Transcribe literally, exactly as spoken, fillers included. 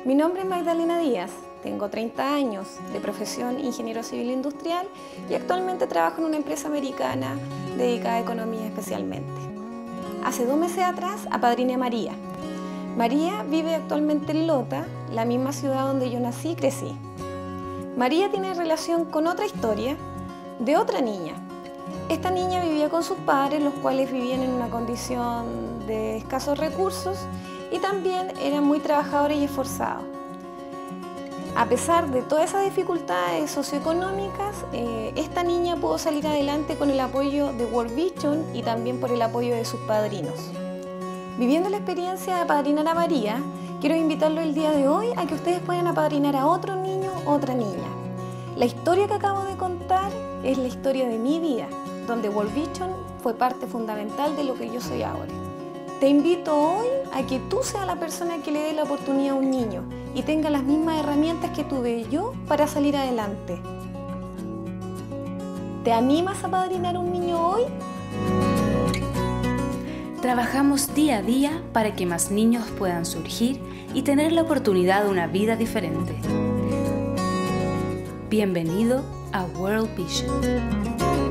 Mi nombre es Magdalena Díaz, tengo treinta años, de profesión ingeniero civil industrial y actualmente trabajo en una empresa americana dedicada a economía especialmente. Hace dos meses atrás apadriné a María. María vive actualmente en Lota, la misma ciudad donde yo nací y crecí. María tiene relación con otra historia de otra niña. Esta niña vivía con sus padres, los cuales vivían en una condición de escasos recursos y también eran muy trabajadores y esforzados. A pesar de todas esas dificultades socioeconómicas, eh, esta niña pudo salir adelante con el apoyo de World Vision y también por el apoyo de sus padrinos. Viviendo la experiencia de apadrinar a María, quiero invitarlo el día de hoy a que ustedes puedan apadrinar a otro niño o otra niña. La historia que acabo de contar es la historia de mi vida, donde World Vision fue parte fundamental de lo que yo soy ahora. Te invito hoy a que tú seas la persona que le dé la oportunidad a un niño y tenga las mismas herramientas que tuve yo para salir adelante. ¿Te animas a apadrinar a un niño hoy? Trabajamos día a día para que más niños puedan surgir y tener la oportunidad de una vida diferente. Bienvenido a World Vision.